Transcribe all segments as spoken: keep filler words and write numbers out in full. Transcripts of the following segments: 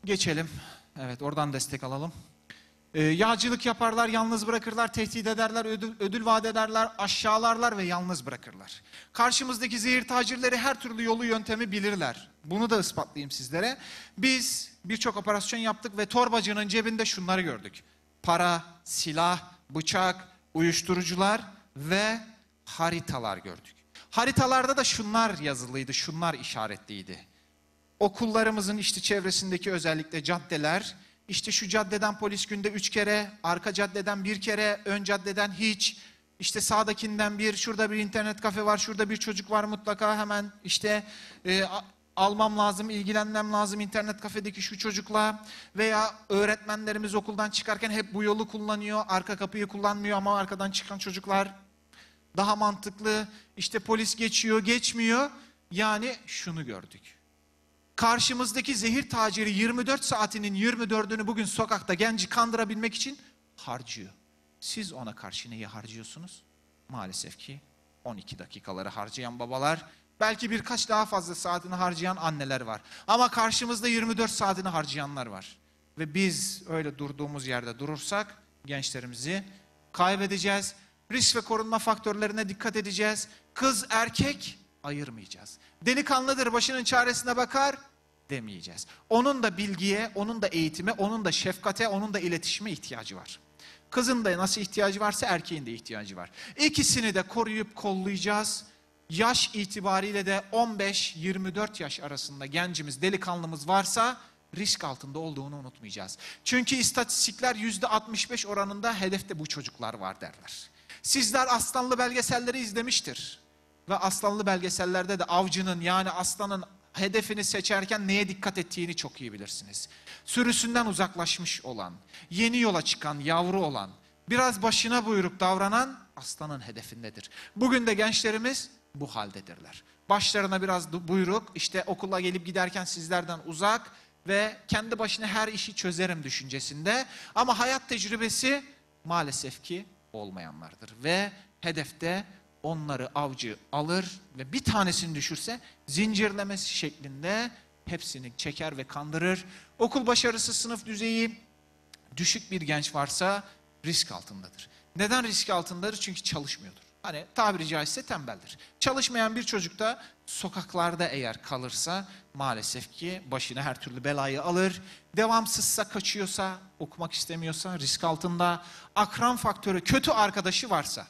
Geçelim. Evet, oradan destek alalım. Ee, yağcılık yaparlar, yalnız bırakırlar, tehdit ederler, ödül, ödül vaat ederler, aşağılarlar ve yalnız bırakırlar. Karşımızdaki zehir tacirleri her türlü yolu yöntemi bilirler. Bunu da ispatlayayım sizlere. Biz birçok operasyon yaptık ve torbacının cebinde şunları gördük. Para, silah, bıçak, uyuşturucular ve haritalar gördük. Haritalarda da şunlar yazılıydı, şunlar işaretliydi. Okullarımızın işte çevresindeki özellikle caddeler, işte şu caddeden polis günde üç kere, arka caddeden bir kere, ön caddeden hiç, işte sağdakinden bir, şurada bir internet kafe var, şurada bir çocuk var mutlaka hemen işte e, almam lazım, ilgilenmem lazım internet kafedeki şu çocukla veya öğretmenlerimiz okuldan çıkarken hep bu yolu kullanıyor, arka kapıyı kullanmıyor ama arkadan çıkan çocuklar daha mantıklı, işte polis geçiyor, geçmiyor, yani şunu gördük. Karşımızdaki zehir taciri yirmi dört saatinin yirmi dördünü bugün sokakta genci kandırabilmek için harcıyor. Siz ona karşı neyi harcıyorsunuz? Maalesef ki on iki dakikaları harcayan babalar, belki birkaç daha fazla saatini harcayan anneler var. Ama karşımızda yirmi dört saatini harcayanlar var. Ve biz öyle durduğumuz yerde durursak gençlerimizi kaybedeceğiz. Risk ve korunma faktörlerine dikkat edeceğiz. Kız erkek ayırmayacağız. Delikanlıdır, başının çaresine bakar demeyeceğiz. Onun da bilgiye, onun da eğitime, onun da şefkate, onun da iletişime ihtiyacı var. Kızın da nasıl ihtiyacı varsa erkeğin de ihtiyacı var. İkisini de koruyup kollayacağız. Yaş itibariyle de on beş yirmi dört yaş arasında gencimiz, delikanlımız varsa risk altında olduğunu unutmayacağız. Çünkü istatistikler yüzde altmış beş oranında hedefte bu çocuklar var derler. Sizler Aslanlı belgeselleri izlemiştir. Ve Aslanlı belgesellerde de avcının, yani aslanın hedefini seçerken neye dikkat ettiğini çok iyi bilirsiniz. Sürüsünden uzaklaşmış olan, yeni yola çıkan, yavru olan, biraz başına buyruk davranan aslanın hedefindedir. Bugün de gençlerimiz bu haldedirler. Başlarına biraz buyruk, işte okula gelip giderken sizlerden uzak ve kendi başına her işi çözerim düşüncesinde. Ama hayat tecrübesi maalesef ki olmayanlardır. Ve hedefte onları avcı alır ve bir tanesini düşürse zincirlemesi şeklinde hepsini çeker ve kandırır. Okul başarısı, sınıf düzeyi düşük bir genç varsa risk altındadır. Neden risk altındadır? Çünkü çalışmıyordur. Hani tabiri caizse tembeldir. Çalışmayan bir çocuk da sokaklarda eğer kalırsa maalesef ki başına her türlü belayı alır. Devamsızsa, kaçıyorsa, okumak istemiyorsa risk altında. Akran faktörü, kötü arkadaşı varsa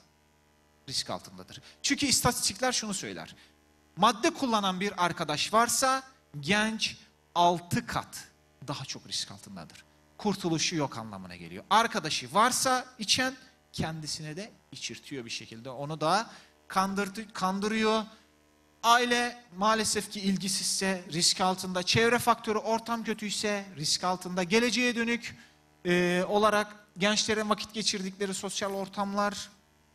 risk altındadır. Çünkü istatistikler şunu söyler. Madde kullanan bir arkadaş varsa genç altı kat daha çok risk altındadır. Kurtuluşu yok anlamına geliyor. Arkadaşı varsa içen kendisine de içirtiyor bir şekilde. Onu da kandırdı, kandırıyor. Aile maalesef ki ilgisizse risk altında. Çevre faktörü, ortam kötüyse risk altında. Geleceğe dönük e, olarak gençlerin vakit geçirdikleri sosyal ortamlar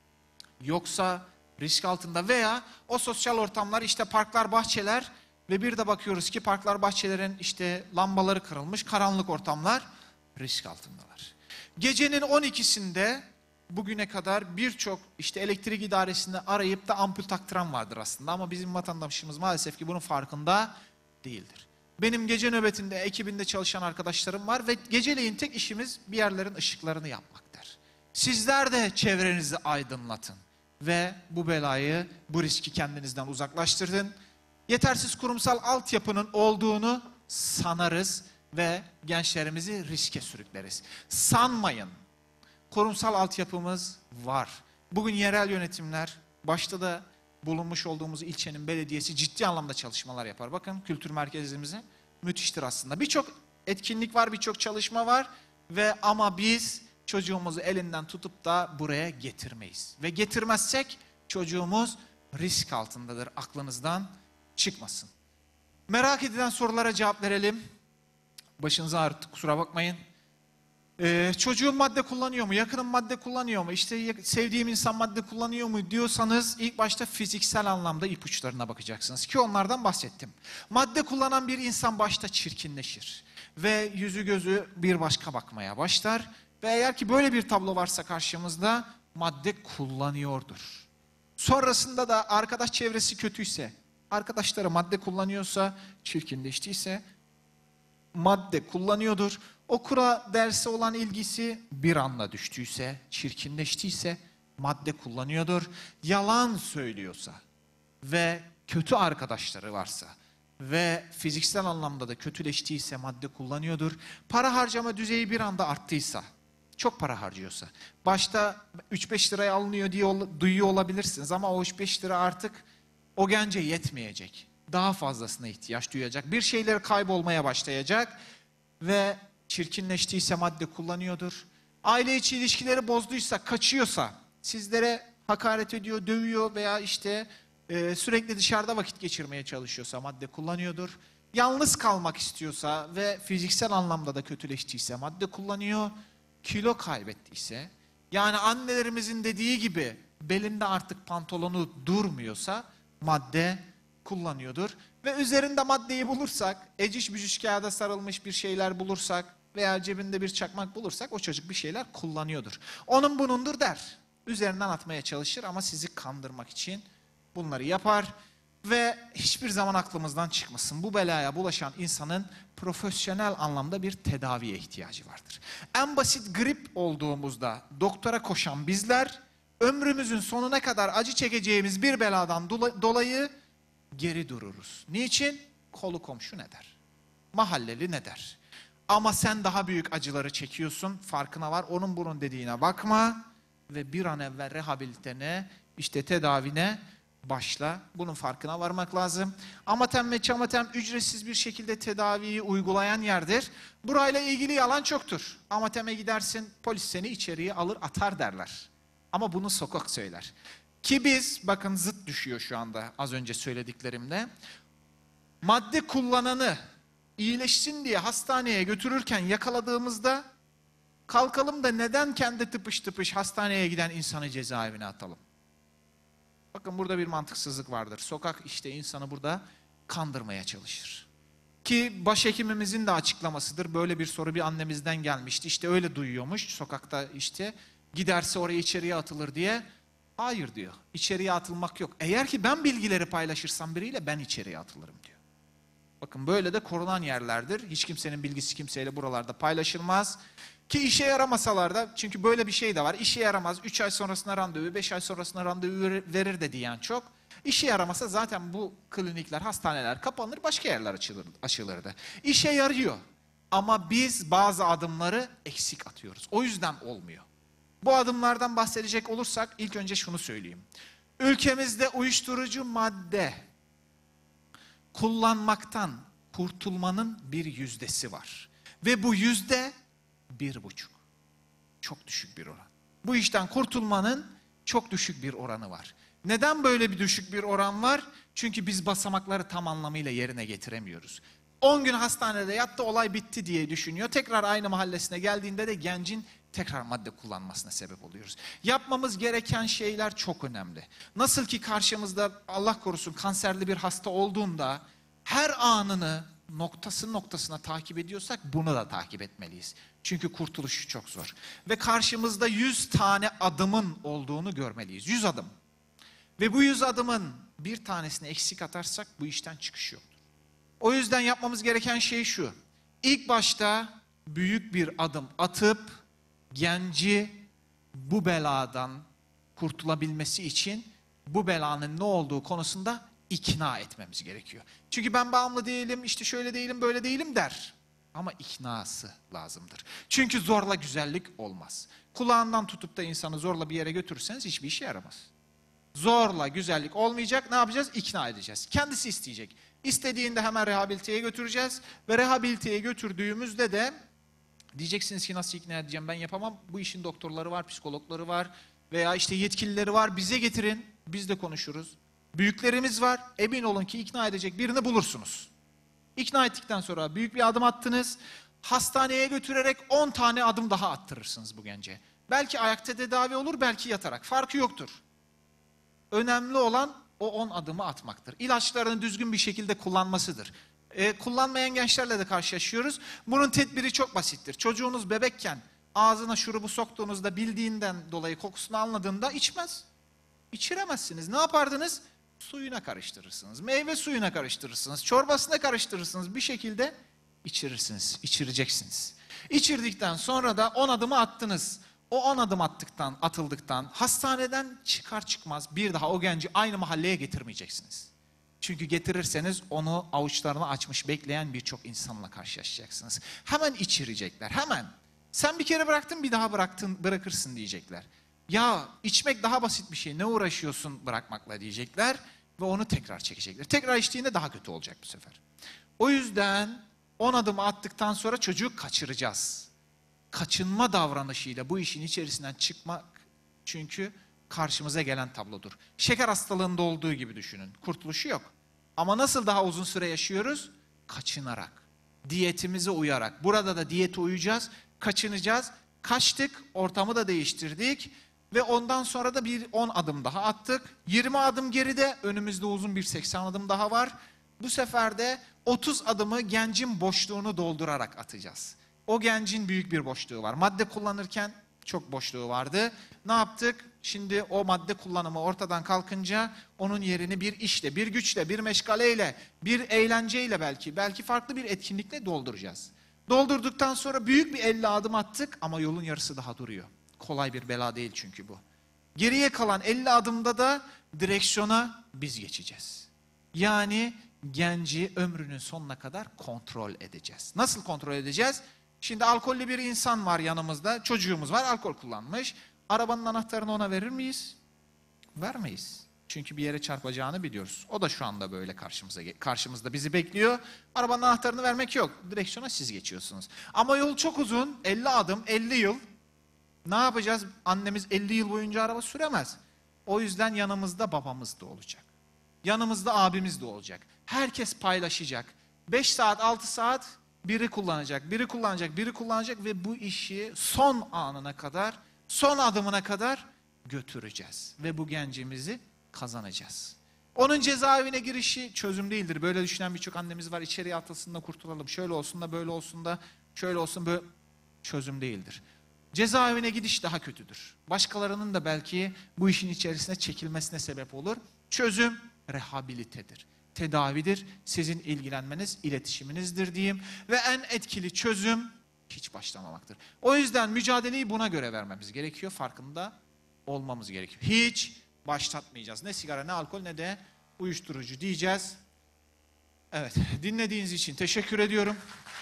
yoksa risk altında veya o sosyal ortamlar işte parklar, bahçeler ve bir de bakıyoruz ki parklar, bahçelerin işte lambaları kırılmış, karanlık ortamlar risk altındalar. Gecenin on ikisinde bugüne kadar birçok işte elektrik idaresini arayıp da ampul taktıran vardır aslında ama bizim vatandaşımız maalesef ki bunun farkında değildir. Benim gece nöbetinde, ekibinde çalışan arkadaşlarım var ve geceleyin tek işimiz bir yerlerin ışıklarını yapmaktır. Sizler de çevrenizi aydınlatın ve bu belayı, bu riski kendinizden uzaklaştırın. Yetersiz kurumsal altyapının olduğunu sanarız ve gençlerimizi riske sürükleriz. Sanmayın. Kurumsal altyapımız var. Bugün yerel yönetimler, başta da bulunmuş olduğumuz ilçenin belediyesi ciddi anlamda çalışmalar yapar. Bakın kültür merkezimize müthiştir aslında. Birçok etkinlik var, birçok çalışma var ve ama biz çocuğumuzu elinden tutup da buraya getirmeyiz. Ve getirmezsek çocuğumuz risk altındadır. Aklınızdan çıkmasın. Merak edilen sorulara cevap verelim. Başınızı ağrıttı, kusura bakmayın. Ee, çocuğum madde kullanıyor mu? Yakınım madde kullanıyor mu? İşte sevdiğim insan madde kullanıyor mu diyorsanız ilk başta fiziksel anlamda ipuçlarına bakacaksınız ki onlardan bahsettim. Madde kullanan bir insan başta çirkinleşir ve yüzü gözü bir başka bakmaya başlar ve eğer ki böyle bir tablo varsa karşımızda madde kullanıyordur. Sonrasında da arkadaş çevresi kötüyse, arkadaşları madde kullanıyorsa, çirkinleştiyse madde kullanıyordur. Okula derse olan ilgisi bir anda düştüyse, çirkinleştiyse madde kullanıyordur. Yalan söylüyorsa ve kötü arkadaşları varsa ve fiziksel anlamda da kötüleştiyse madde kullanıyordur. Para harcama düzeyi bir anda arttıysa, çok para harcıyorsa, başta üç beş liraya alınıyor diye ol, duyuyor olabilirsiniz ama o üç beş lira artık o gence yetmeyecek. Daha fazlasına ihtiyaç duyacak. Bir şeyler kaybolmaya başlayacak ve çirkinleştiyse madde kullanıyordur. Aile içi ilişkileri bozduysa, kaçıyorsa, sizlere hakaret ediyor, dövüyor veya işte e, sürekli dışarıda vakit geçirmeye çalışıyorsa madde kullanıyordur. Yalnız kalmak istiyorsa ve fiziksel anlamda da kötüleştiyse madde kullanıyor. Kilo kaybettiyse, yani annelerimizin dediği gibi belinde artık pantolonu durmuyorsa madde kullanıyordur. Ve üzerinde maddeyi bulursak, eciş bücüş kağıda sarılmış bir şeyler bulursak veya cebinde bir çakmak bulursak o çocuk bir şeyler kullanıyordur. Onun bunundur der. Üzerinden atmaya çalışır ama sizi kandırmak için bunları yapar. Ve hiçbir zaman aklımızdan çıkmasın. Bu belaya bulaşan insanın profesyonel anlamda bir tedaviye ihtiyacı vardır. En basit grip olduğumuzda doktora koşan bizler, ömrümüzün sonuna kadar acı çekeceğimiz bir beladan dolayı geri dururuz. Niçin? Kolu komşu ne der? Mahalleli ne der? Ama sen daha büyük acıları çekiyorsun, farkına var. Onun bunun dediğine bakma ve bir an evvel rehabilitene, işte tedavine başla. Bunun farkına varmak lazım. Amatem ve Çamatem ücretsiz bir şekilde tedaviyi uygulayan yerdir. Burayla ilgili yalan çoktur. Amatem'e gidersin, polis seni içeriye alır atar derler. Ama bunu sokak söyler. Ki biz, bakın zıt düşüyor şu anda az önce söylediklerimle. Madde kullananı iyileşsin diye hastaneye götürürken yakaladığımızda kalkalım da neden kendi tıpış tıpış hastaneye giden insanı cezaevine atalım? Bakın burada bir mantıksızlık vardır. Sokak işte insanı burada kandırmaya çalışır. Ki başhekimimizin de açıklamasıdır. Böyle bir soru bir annemizden gelmişti. İşte öyle duyuyormuş sokakta işte giderse oraya içeriye atılır diye. Hayır diyor. İçeriye atılmak yok. Eğer ki ben bilgileri paylaşırsam biriyle ben içeriye atılırım diyor. Bakın böyle de korunan yerlerdir. Hiç kimsenin bilgisi kimseyle buralarda paylaşılmaz. Ki işe yaramasalar da, çünkü böyle bir şey de var. İşe yaramaz, üç ay sonrasına randevu, beş ay sonrasına randevu verir de diyen çok. İşe yaramasa zaten bu klinikler, hastaneler kapanır, başka yerler açılır, açılırdı. İşe yarıyor ama biz bazı adımları eksik atıyoruz. O yüzden olmuyor. Bu adımlardan bahsedecek olursak ilk önce şunu söyleyeyim. Ülkemizde uyuşturucu madde kullanmaktan kurtulmanın bir yüzdesi var. Ve bu yüzde bir buçuk. Çok düşük bir oran. Bu işten kurtulmanın çok düşük bir oranı var. Neden böyle bir düşük bir oran var? Çünkü biz basamakları tam anlamıyla yerine getiremiyoruz. on gün hastanede yattı, olay bitti diye düşünüyor. Tekrar aynı mahallesine geldiğinde de gencin tekrar madde kullanmasına sebep oluyoruz. Yapmamız gereken şeyler çok önemli. Nasıl ki karşımızda Allah korusun kanserli bir hasta olduğunda her anını noktası noktasına takip ediyorsak bunu da takip etmeliyiz. Çünkü kurtuluşu çok zor. Ve karşımızda yüz tane adımın olduğunu görmeliyiz. yüz adım. Ve bu yüz adımın bir tanesini eksik atarsak bu işten çıkış yoktur. O yüzden yapmamız gereken şey şu. İlk başta büyük bir adım atıp genci bu beladan kurtulabilmesi için bu belanın ne olduğu konusunda ikna etmemiz gerekiyor. Çünkü ben bağımlı değilim, işte şöyle değilim, böyle değilim der. Ama iknası lazımdır. Çünkü zorla güzellik olmaz. Kulağından tutup da insanı zorla bir yere götürürseniz hiçbir işe yaramaz. Zorla güzellik olmayacak, ne yapacağız? İkna edeceğiz. Kendisi isteyecek. İstediğinde hemen rehabiliteye götüreceğiz. Ve rehabiliteye götürdüğümüzde de diyeceksiniz ki nasıl ikna edeceğim, ben yapamam. Bu işin doktorları var, psikologları var veya işte yetkilileri var. Bize getirin, biz de konuşuruz. Büyüklerimiz var, emin olun ki ikna edecek birini bulursunuz. İkna ettikten sonra büyük bir adım attınız. Hastaneye götürerek on tane adım daha attırırsınız bu gence. Belki ayakta tedavi olur, belki yatarak. Farkı yoktur. Önemli olan o on adımı atmaktır. İlaçlarını düzgün bir şekilde kullanmasıdır. E, kullanmayan gençlerle de karşılaşıyoruz. Bunun tedbiri çok basittir. Çocuğunuz bebekken ağzına şurubu soktuğunuzda bildiğinden dolayı kokusunu anladığında içmez. İçiremezsiniz. Ne yapardınız? Suyuna karıştırırsınız. Meyve suyuna karıştırırsınız. Çorbasına karıştırırsınız. Bir şekilde İçirirsiniz, içireceksiniz. İçirdikten sonra da on adımı attınız. O on adım attıktan, atıldıktan hastaneden çıkar çıkmaz bir daha o genci aynı mahalleye getirmeyeceksiniz. Çünkü getirirseniz onu avuçlarını açmış bekleyen birçok insanla karşılaşacaksınız. Hemen içirecekler, hemen. Sen bir kere bıraktın, bir daha bıraktın, bırakırsın diyecekler. Ya içmek daha basit bir şey, ne uğraşıyorsun bırakmakla diyecekler ve onu tekrar çekecekler. Tekrar içtiğinde daha kötü olacak bu sefer. O yüzden on adımı attıktan sonra çocuğu kaçıracağız. Kaçınma davranışıyla bu işin içerisinden çıkmak çünkü karşımıza gelen tablodur. Şeker hastalığında olduğu gibi düşünün. Kurtuluşu yok. Ama nasıl daha uzun süre yaşıyoruz? Kaçınarak, diyetimize uyarak. Burada da diyete uyacağız, kaçınacağız. Kaçtık, ortamı da değiştirdik ve ondan sonra da bir on adım daha attık. yirmi adım geride, önümüzde uzun bir seksen adım daha var. Bu sefer de otuz adımı gencin boşluğunu doldurarak atacağız. O gencin büyük bir boşluğu var. Madde kullanırken çok boşluğu vardı. Ne yaptık? Şimdi o madde kullanımı ortadan kalkınca onun yerini bir işle, bir güçle, bir meşgaleyle, bir eğlenceyle belki, belki farklı bir etkinlikle dolduracağız. Doldurduktan sonra büyük bir elli adım attık ama yolun yarısı daha duruyor. Kolay bir bela değil çünkü bu. Geriye kalan elli adımda da direksiyona biz geçeceğiz. Yani genci ömrünün sonuna kadar kontrol edeceğiz. Nasıl kontrol edeceğiz? Şimdi alkollü bir insan var yanımızda, çocuğumuz var, alkol kullanmış. Arabanın anahtarını ona verir miyiz? Vermeyiz. Çünkü bir yere çarpacağını biliyoruz. O da şu anda böyle karşımıza, karşımızda bizi bekliyor. Arabanın anahtarını vermek yok. Direksiyona siz geçiyorsunuz. Ama yol çok uzun, elli adım, elli yıl. Ne yapacağız? Annemiz elli yıl boyunca araba süremez. O yüzden yanımızda babamız da olacak. Yanımızda abimiz de olacak. Herkes paylaşacak. beş saat, altı saat biri kullanacak, biri kullanacak, biri kullanacak ve bu işi son anına kadar, son adımına kadar götüreceğiz. Ve bu gencimizi kazanacağız. Onun cezaevine girişi çözüm değildir. Böyle düşünen birçok annemiz var. İçeriye atılsın da kurtulalım. Şöyle olsun da böyle olsun da şöyle olsun böyle çözüm değildir. Cezaevine gidiş daha kötüdür. Başkalarının da belki bu işin içerisine çekilmesine sebep olur. Çözüm rehabilitedir. Tedavidir. Sizin ilgilenmeniz, iletişiminizdir diyeyim. Ve en etkili çözüm hiç başlamamaktır. O yüzden mücadeleyi buna göre vermemiz gerekiyor. Farkında olmamız gerekiyor. Hiç başlatmayacağız. Ne sigara, ne alkol, ne de uyuşturucu diyeceğiz. Evet, dinlediğiniz için teşekkür ediyorum.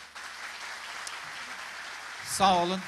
Sağ olun.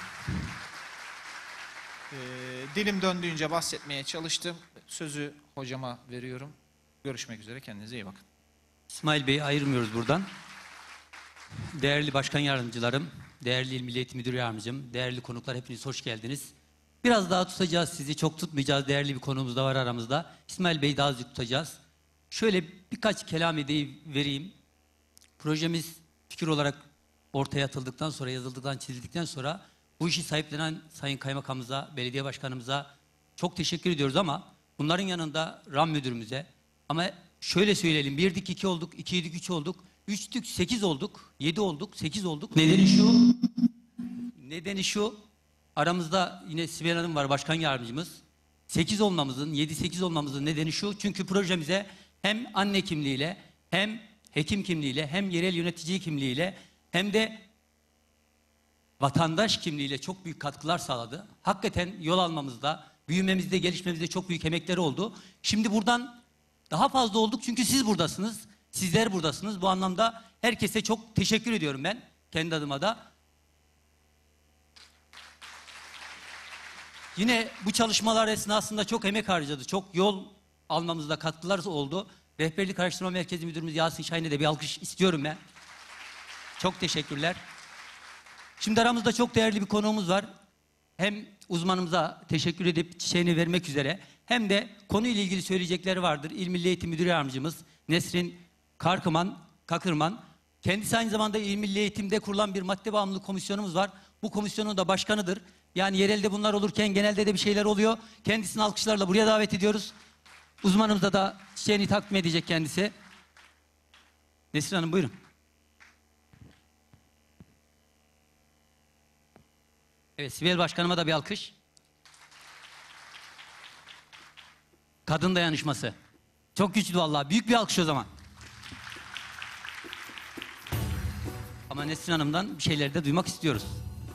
Ee, dilim döndüğünce bahsetmeye çalıştım. Sözü hocama veriyorum. Görüşmek üzere. Kendinize iyi bakın. İsmail Bey'i ayırmıyoruz buradan. Değerli başkan yardımcılarım, değerli İl Milli Eğitim Müdür Yardımcım, değerli konuklar hepiniz hoş geldiniz. Biraz daha tutacağız sizi, çok tutmayacağız. Değerli bir konuğumuz da var aramızda. İsmail Bey'i daha azıcık tutacağız. Şöyle birkaç kelam edeyi vereyim. Projemiz fikir olarak ortaya atıldıktan sonra, yazıldıktan, çizildikten sonra bu işi sahiplenen Sayın Kaymakamımıza, belediye başkanımıza çok teşekkür ediyoruz ama bunların yanında RAM müdürümüze, ama şöyle söyleyelim, birdik iki olduk, ikiydik üç olduk, üçtük sekiz olduk, yedi olduk, sekiz olduk. Nedeni şu, nedeni şu, aramızda yine Sibel Hanım var, başkan yardımcımız. sekiz olmamızın, yedi sekiz olmamızın nedeni şu, çünkü projemize hem anne kimliğiyle, hem hekim kimliğiyle, hem yerel yönetici kimliğiyle, hem de vatandaş kimliğiyle çok büyük katkılar sağladı. Hakikaten yol almamızda, büyümemizde, gelişmemizde çok büyük emekleri oldu. Şimdi buradan daha fazla olduk çünkü siz buradasınız. Sizler buradasınız. Bu anlamda herkese çok teşekkür ediyorum ben. Kendi adıma da. Yine bu çalışmalar esnasında çok emek harcadı. Çok yol almamızda katkılar oldu. Rehberlik Araştırma Merkezi Müdürümüz Yasin Şahin'e de bir alkış istiyorum ben. Çok teşekkürler. Şimdi aramızda çok değerli bir konuğumuz var. Hem uzmanımıza teşekkür edip çiçeğini vermek üzere, hem de konuyla ilgili söyleyecekleri vardır. İl Milli Eğitim Müdür Yardımcımız Nesrin Karkıman, Kakırman. Kendisi aynı zamanda İl Milli Eğitim'de kurulan bir madde bağımlılık komisyonumuz var. Bu komisyonun da başkanıdır. Yani yerelde bunlar olurken genelde de bir şeyler oluyor. Kendisini alkışlarla buraya davet ediyoruz. Uzmanımıza da çiçeğini takdim edecek kendisi. Nesrin Hanım buyurun. Evet, Sibel Başkanıma da bir alkış. Kadın dayanışması. Çok güçlü vallahi. Büyük bir alkış o zaman. Ama Nesrin Hanım'dan bir şeyler de duymak istiyoruz.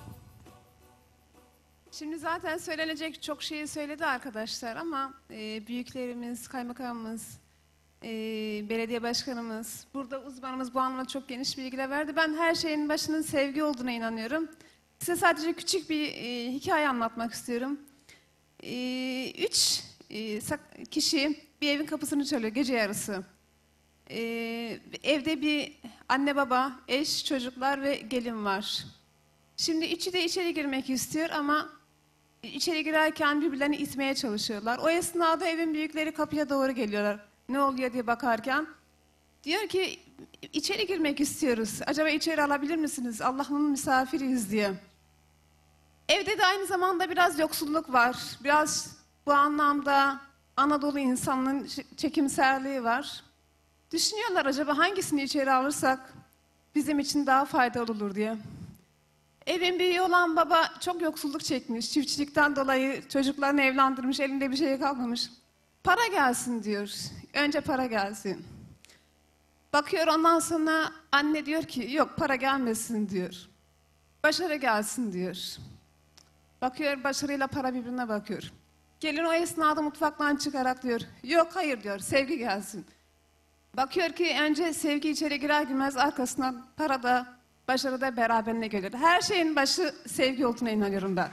Şimdi zaten söylenecek çok şeyi söyledi arkadaşlar ama e, büyüklerimiz, kaymakamımız, e, belediye başkanımız, burada uzmanımız bu anlamda çok geniş bilgiler verdi. Ben her şeyin başının sevgi olduğuna inanıyorum. Size sadece küçük bir e, hikaye anlatmak istiyorum. E, üç e, kişi bir evin kapısını çalıyor gece yarısı. E, evde bir anne baba, eş, çocuklar ve gelin var. Şimdi üçü de içeri girmek istiyor ama içeri girerken birbirlerini itmeye çalışıyorlar. O esnada evin büyükleri kapıya doğru geliyorlar. Ne oluyor diye bakarken. Diyor ki içeri girmek istiyoruz. Acaba içeri alabilir misiniz? Allah'ın misafiriyiz diye. Evde de aynı zamanda biraz yoksulluk var. Biraz bu anlamda Anadolu insanının çekimserliği var. Düşünüyorlar acaba hangisini içeri alırsak bizim için daha faydalı olur diye. Evin büyüğü olan baba çok yoksulluk çekmiş. Çiftçilikten dolayı çocuklarını evlendirmiş, elinde bir şey kalmamış. Para gelsin diyor. Önce para gelsin. Bakıyor ondan sonra anne diyor ki yok para gelmesin diyor. Başarı gelsin diyor. Bakıyor başarıyla para birbirine bakıyor. Gelin o esnada mutfaktan çıkarak diyor yok hayır diyor sevgi gelsin. Bakıyor ki önce sevgi içeri girer girmez arkasından para da başarı da beraberine gelir. Her şeyin başı sevgi olduğuna inanıyorum ben.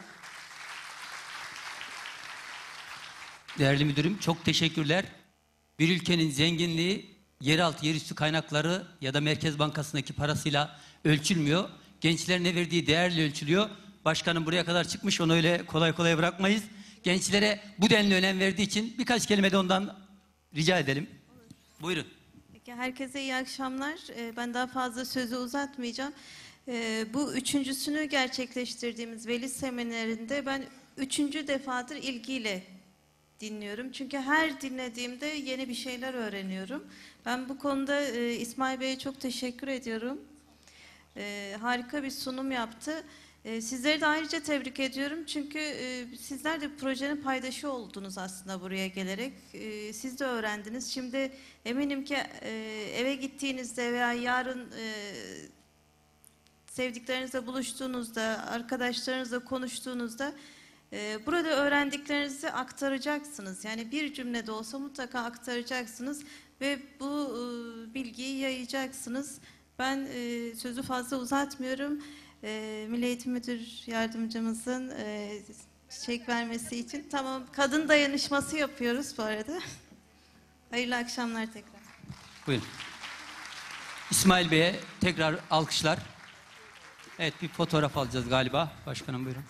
Değerli müdürüm çok teşekkürler. Bir ülkenin zenginliği yeraltı yerüstü kaynakları ya da Merkez Bankası'ndaki parasıyla ölçülmüyor. Gençlerin ne verdiği değerle ölçülüyor. Başkanım buraya kadar çıkmış, onu öyle kolay kolay bırakmayız. Gençlere bu denli önem verdiği için birkaç kelime de ondan rica edelim. Buyurun. Peki, herkese iyi akşamlar. Ee, Ben daha fazla sözü uzatmayacağım. Ee, Bu üçüncüsünü gerçekleştirdiğimiz veli seminerinde ben üçüncü defadır ilgiyle dinliyorum. Çünkü her dinlediğimde yeni bir şeyler öğreniyorum. Ben bu konuda e, İsmail Bey'e çok teşekkür ediyorum. Ee, Harika bir sunum yaptı. Ee, Sizleri de ayrıca tebrik ediyorum. Çünkü e, sizler de projenin paydaşı oldunuz aslında buraya gelerek. Ee, Siz de öğrendiniz. Şimdi eminim ki e, eve gittiğinizde veya yarın e, sevdiklerinizle buluştuğunuzda, arkadaşlarınızla konuştuğunuzda e, burada öğrendiklerinizi aktaracaksınız. Yani bir cümle de olsa mutlaka aktaracaksınız ve bu e, bilgiyi yayacaksınız. Ben e, sözü fazla uzatmıyorum. E, Milli Eğitim Müdür Yardımcımızın e, çiçek vermesi için. Tamam, kadın dayanışması yapıyoruz bu arada. Hayırlı akşamlar tekrar. Buyurun. İsmail Bey'e tekrar alkışlar. Evet, bir fotoğraf alacağız galiba. Başkanım buyurun.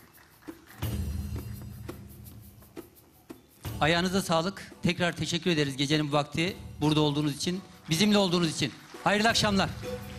Ayağınıza sağlık. Tekrar teşekkür ederiz gecenin bu vakti burada olduğunuz için, bizimle olduğunuz için. Hayırlı akşamlar.